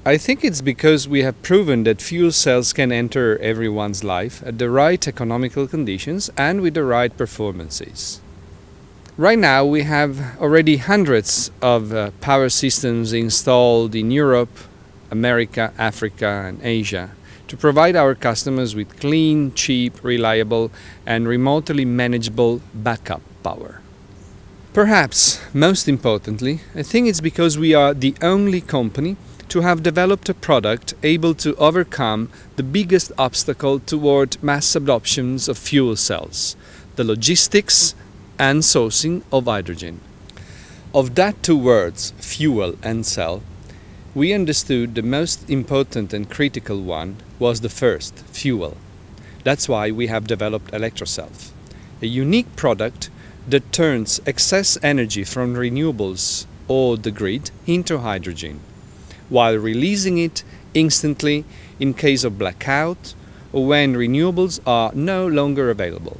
I think it's because we have proven that fuel cells can enter everyone's life at the right economical conditions and with the right performances. Right now we have already hundreds of power systems installed in Europe, America, Africa and Asia to provide our customers with clean, cheap, reliable and remotely manageable backup power. Perhaps most importantly, I think it's because we are the only company to have developed a product able to overcome the biggest obstacle toward mass adoptions of fuel cells, the logistics and sourcing of hydrogen. Of that two words, fuel and cell, we understood the most important and critical one was the first, fuel. That's why we have developed Electro, a unique product that turns excess energy from renewables or the grid into hydrogen, while releasing it instantly in case of blackout or when renewables are no longer available.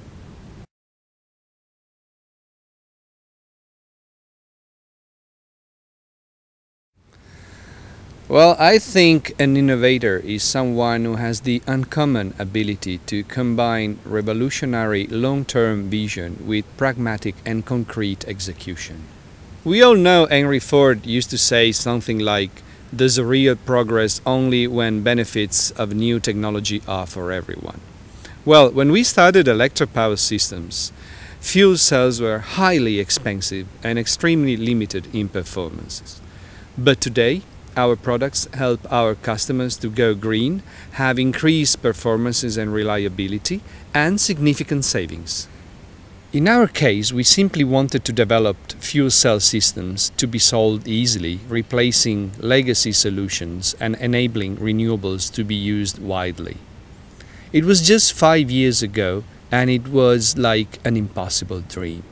Well, I think an innovator is someone who has the uncommon ability to combine revolutionary long-term vision with pragmatic and concrete execution. We all know Henry Ford used to say something like, "There's a real progress only when benefits of new technology are for everyone." Well, when we started Electro Power Systems, fuel cells were highly expensive and extremely limited in performances. But today, our products help our customers to go green, have increased performances and reliability, and significant savings. In our case, we simply wanted to develop fuel cell systems to be sold easily, replacing legacy solutions and enabling renewables to be used widely. It was just 5 years ago, and it was like an impossible dream.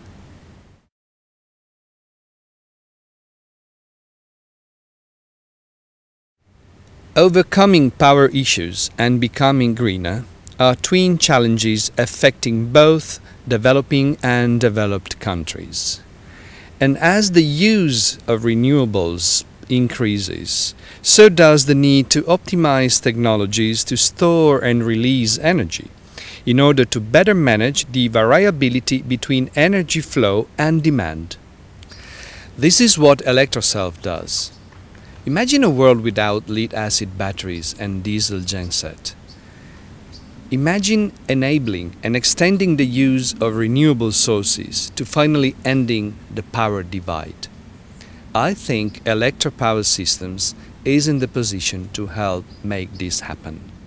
Overcoming power issues and becoming greener are twin challenges affecting both developing and developed countries. And as the use of renewables increases, so does the need to optimize technologies to store and release energy in order to better manage the variability between energy flow and demand. This is what Electro does. Imagine a world without lead-acid batteries and diesel genset. Imagine enabling and extending the use of renewable sources to finally ending the power divide. I think Electro Power Systems is in the position to help make this happen.